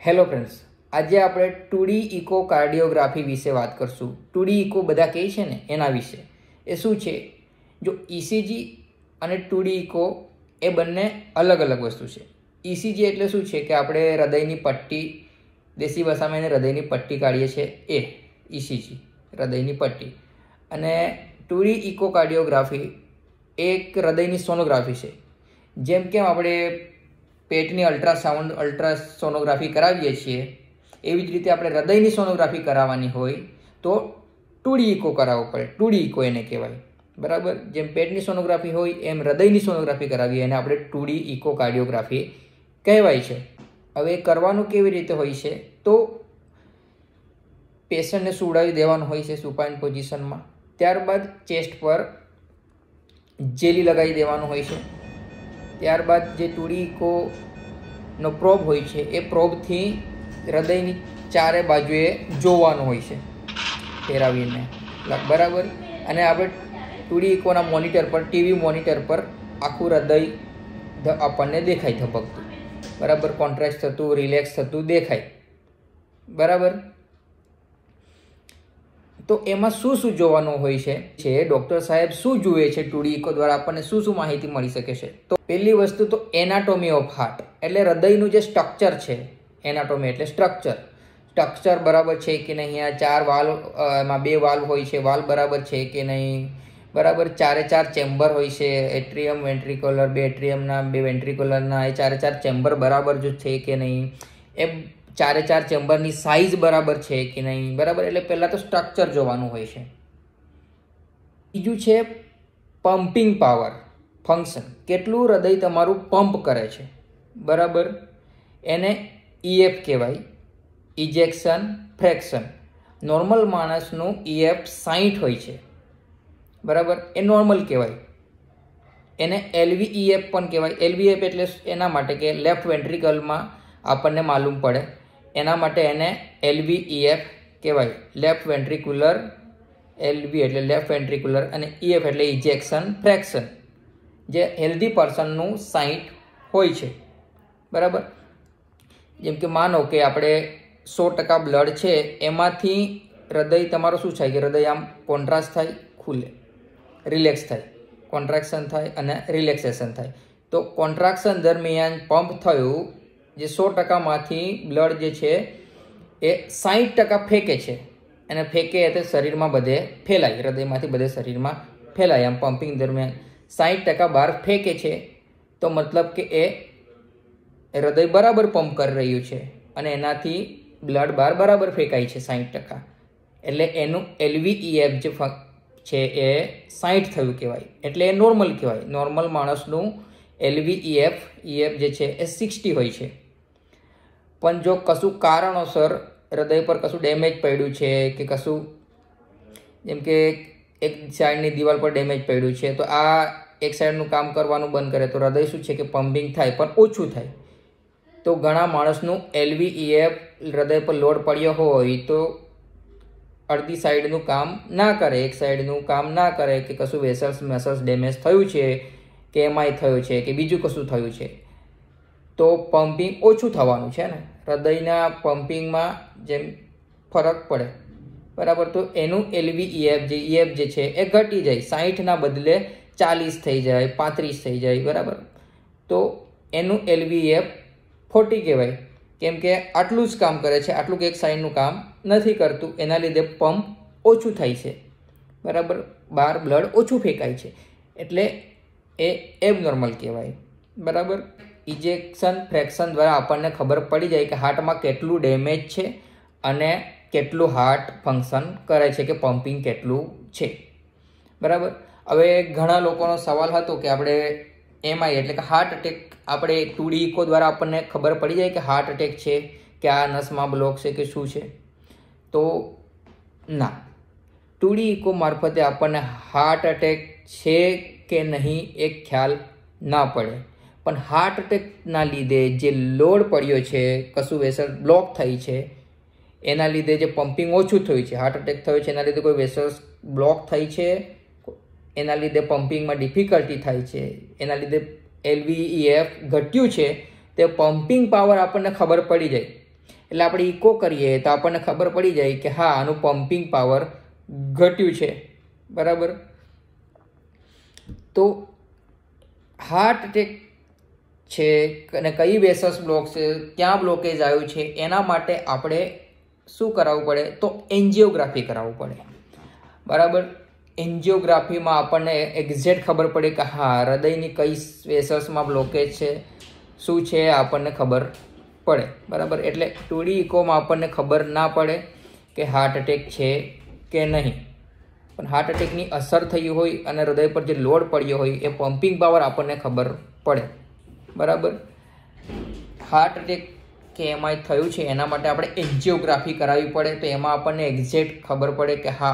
Hello friends, આજે આપણે 2D ઇકોકાર્ડિયોગ્રાફી વિશે વાત કરશું। 2D ઇકો બધા કહે છે ને એના વિશે। એ શું છે? જો ઇસીજી અને 2D ઇકો એ બંને અલગ અલગ વસ્તુ છે। ઇસીજી એટલે શું છે કે આપણે હૃદયની પટ્ટી, દેશી ભાષામાં એને હૃદયની પટ્ટી કાઢીએ છીએ, એ ઇસીજી હૃદયની પટ્ટી। અને 2D ઇકોકાર્ડિયોગ્રાફી એક હૃદયની સોનોગ્રાફી છે। જેમ કે આપણે પેટની અલ્ટ્રાસોનોગ્રાફી કરાવીએ છીએ, એવી જ રીતે આપણે હૃદયની સોનોગ્રાફી કરાવવાની હોય તો 2D ઇકો કરાવવો પડે। 2D ઇકો એને કહેવાય, બરાબર। જેમ પેટની સોનોગ્રાફી હોય એમ હૃદયની સોનોગ્રાફી કરાવીએ એને આપણે 2D ઇકોકાર્ડિયોગ્રાફી કહેવાય છે। હવે કરવાનું કેવી રીતે હોય છે? તો પેશન્ટને સુવડાવી દેવાનું હોય છે સુપાઇન પોઝિશનમાં। ત્યારબાદ ચેસ્ટ પર જેલી લગાવી દેવાનું હોય છે। ત્યારબાદ જે 2D ઇકોનો પ્રોબ હોય છે એ પ્રોબથી હૃદયની ચારે બાજુએ જોવાનું હોય છે ફેરવીને, બરાબર। અને આપણે 2D ઇકોના મોનિટર પર, ટીવી મોનિટર પર આખું હૃદય આપણને દેખાય ધબકતું, બરાબર। કોન્ટ્રાક્ટ થતું, રિલેક્સ થતું દેખાય, બરાબર। તો એમાં શું શું જોવાનું હોય છે? ડૉક્ટર સાહેબ શું જુએ છે 2D ઇકો દ્વારા? આપણને શું શું માહિતી મળી શકે છે? તો પહેલી વસ્તુ તો એનાટોમી ઓફ હાર્ટ, એટલે હૃદયનું જે સ્ટ્રક્ચર છે। એનાટોમી એટલે સ્ટ્રક્ચર બરાબર છે કે નહીં? આ 4 વાલ્વ, એમાં 2 વાલ્વ હોય છે, વાલ્વ બરાબર છે કે નહીં, બરાબર। 4 ચેમ્બર હોય છે, એટ્રિયમ, વેન્ટ્રિક્યુલર, 2 એટ્રિયમના 2 વેન્ટ્રિક્યુલરના, એ 4 ચેમ્બર બરાબર જો છે કે નહીં, એ 4 ચેમ્બરની સાઇઝ બરાબર છે કે નહીં, બરાબર। એટલે પહેલાં તો સ્ટ્રક્ચર જોવાનું હોય છે। બીજું છે પમ્પિંગ પાવર, ફંક્શન, કેટલું હૃદય તમારું પંપ કરે છે, બરાબર। એને EF કહેવાય, ઇજેક્શન ફ્રેક્શન। નોર્મલ માણસનું EF 60 હોય છે, બરાબર, એ નોર્મલ કહેવાય। એને LVEF પણ કહેવાય। LVEF એટલે એના માટે કે લેફ્ટ વેન્ટ્રિકલમાં આપણને માલુમ પડે, એના માટે એને LVEF કહેવાય, લેફ્ટ વેન્ટ્રિક્યુલર। LV એટલે લેફ્ટ વેન્ટ્રિક્યુલર અને EF એટલે ઇજેક્શન ફ્રેક્શન, જે હેલ્ધી પર્સનનું 60 હોય છે, બરાબર। જેમ કે માનો કે આપણે 100% બ્લડ છે, એમાંથી હૃદય તમારું શું થાય કે હૃદય આમ કોન્ટ્રાક્ટ થાય, ખુલે, રિલેક્સ થાય, કોન્ટ્રાક્શન થાય અને રિલેક્સેશન થાય। તો કોન્ટ્રાક્શન દરમિયાન પંપ થયું જે 100%માંથી બ્લડ જે છે એ 60% ફેંકે છે, અને ફેંકે એટલે શરીરમાં બધે ફેલાય, હૃદયમાંથી બધે શરીરમાં ફેલાય। આમ પમ્પિંગ દરમિયાન 60% બહાર ફેંકે છે, તો મતલબ કે એ હૃદય બરાબર પંપ કરી રહ્યું છે અને એનાથી બ્લડ બહાર બરાબર ફેંકાય છે 60%, એટલે એનું LVEF જે છે એ 60 થયું કહેવાય, એટલે એ નોર્મલ કહેવાય। નોર્મલ માણસનું LVEF જે છે એ 60 હોય છે। પણ જો કશું કારણોસર હૃદય પર કશું ડેમેજ પડ્યું છે કે કશું, જેમ કે એક સાઈડની દિવાલ પર ડેમેજ પડ્યું છે, તો આ એક સાઈડનું કામ કરવાનું બંધ કરે તો હૃદય શું છે કે પમ્પિંગ થાય પણ ઓછું થાય। તો ઘણા માણસનું LVEF હૃદય પર લોડ પડ્યો હોય તો અડધી સાઈડનું કામ ના કરે, એક સાઈડનું કામ ના કરે, કે કશું વેસલ્સ ડેમેજ થયું છે કે એમાંય થયું છે કે બીજું કશું થયું છે, તો પમ્પિંગ ઓછું થવાનું છે ને, હૃદયના પમ્પિંગમાં જેમ ફરક પડે, બરાબર। તો એનું LVEF જે છે એ ઘટી જાય, 60ના બદલે 40 થઈ જાય, 35 થઈ જાય, બરાબર। તો એનું LVEF 40 કહેવાય, કેમ કે આટલું જ કામ કરે છે, આટલું એક સાઈડનું કામ નથી કરતું, એના લીધે પંપ ઓછું થાય છે, બરાબર, બહાર બ્લડ ઓછું ફેંકાય છે, એટલે એ એબનોર્મલ કહેવાય, બરાબર। ઇજેક્શન ફ્રેક્શન દ્વારા આપણને ખબર પડી જાય કે હાર્ટમાં કેટલું ડેમેજ છે અને કેટલું હાર્ટ ફંક્શન કરે છે, કે પમ્પિંગ કેટલું છે, બરાબર। હવે ઘણા લોકોનો સવાલ હતો કે આપણે MI એટલે કે હાર્ટ અટેક, આપણે 2D ઇકો દ્વારા આપણને ખબર પડી જાય કે હાર્ટ અટેક છે કે આ નસમાં બ્લોક છે કે શું છે? તો ના, 2D ઇકો મારફતે આપણને હાર્ટ અટેક છે કે નહીં એ ખ્યાલ ના પડે, પણ હાર્ટ અટેકના લીધે જે લોડ પડ્યો છે, કશું વેસલ બ્લોક થઈ છે, એના લીધે જે પમ્પિંગ ઓછું થયું છે, હાર્ટ અટેક થયો છે એના લીધે કોઈ વેસલ્સ બ્લોક થઈ છે, એના લીધે પમ્પિંગમાં ડિફિકલ્ટી થાય છે, એના લીધે LVEF ઘટ્યું છે, તે પમ્પિંગ પાવર આપણને ખબર પડી જાય એટલે આપણે ઇકો કરીએ તો આપણને ખબર પડી જાય કે હા આનું પમ્પિંગ પાવર ઘટ્યું છે, બરાબર. તો હાર્ટ એટેક છે અને કઈ વેસલ્સ બ્લોક છે, ક્યાં બ્લોકેજ આવ્યું છે, એના માટે આપણે શું કરાવવું પડે? તો એન્જિયોગ્રાફી કરાવવું પડે, બરાબર. એન્જિયોગ્રાફીમાં આપણને એક્ઝેક્ટ ખબર પડે કે હા હૃદયની કઈ વેસલ્સમાં બ્લોકેજ છે, શું છે, આપણને ખબર પડે, બરાબર. એટલે 2D ઇકોમાં આપણને ખબર ના પડે કે હાર્ટ એટેક છે કે નહીં, પણ હાર્ટ એટેકની અસર થઈ હોય અને હૃદય પર જે લોડ પડ્યો હોય એ પમ્પિંગ પાવર આપણને ખબર પડે, બરાબર. હાર્ટ એટેક કે એમાં થયું છે એના માટે આપણે એન્જિયોગ્રાફી કરાવવી પડે. તો એમાં આપણને એક્ઝેક્ટ ખબર પડે કે હા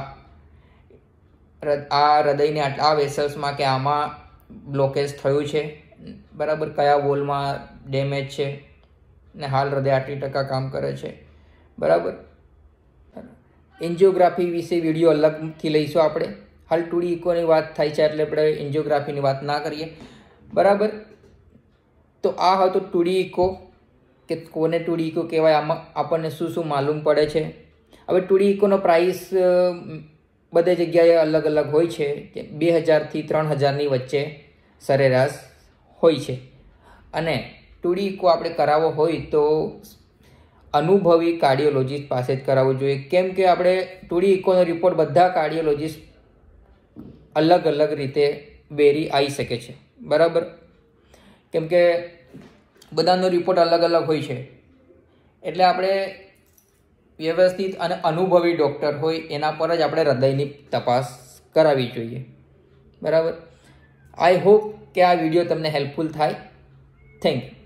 આ હૃદયની આ વેસલ્સમાં કે આમાં બ્લોકેજ થયું છે, બરાબર. કયા વોલમાં ડેમેજ છે ને હાલ હૃદય આટલી ટકા કામ કરે છે, બરાબર. એન્જિયોગ્રાફી વિશે વિડીયો અલગથી લઈશું આપણે. હાલ 2D ઇકોની વાત થાય છે એટલે આપણે એન્જિયોગ્રાફીની વાત ના કરીએ, બરાબર. તો આ હતું 2D ઇકો, કે કોને 2D ઇકો કહેવાય, આમાં આપણને શું શું માલુમ પડે છે. હવે 2D ઇકોનો પ્રાઇસ બધે જગ્યાએ અલગ અલગ હોય છે, કે 2000 થી 3000ની વચ્ચે સરેરાશ હોય છે. અને 2D ઇકો આપણે કરાવવો હોય તો અનુભવી કાર્ડિયોલોજીસ્ટ પાસે જ કરાવવું જોઈએ, કેમ કે આપણે 2D ઇકોનો રિપોર્ટ બધા કાર્ડિયોલોજીસ્ટ અલગ અલગ રીતે વેરી આવી શકે છે, બરાબર. કેમ કે બધાનો રિપોર્ટ અલગ અલગ હોય છે, એટલે આપણે વ્યવસ્થિત અને અનુભવી ડૉક્ટર હોય એના પર જ આપણે હૃદયની તપાસ કરાવવી જોઈએ, બરાબર. આઈ હોપ કે આ વિડીયો તમને હેલ્પફુલ થાય. Thank you.